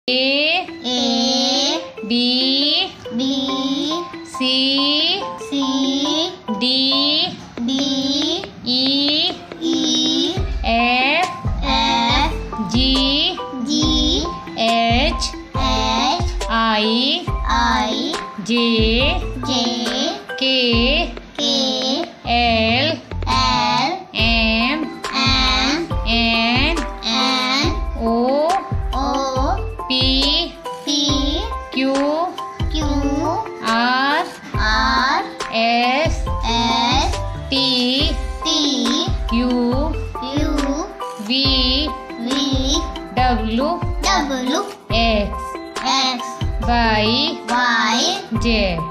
A B C D E F G H I J K L M N O P Q R S T U V W X Y Z।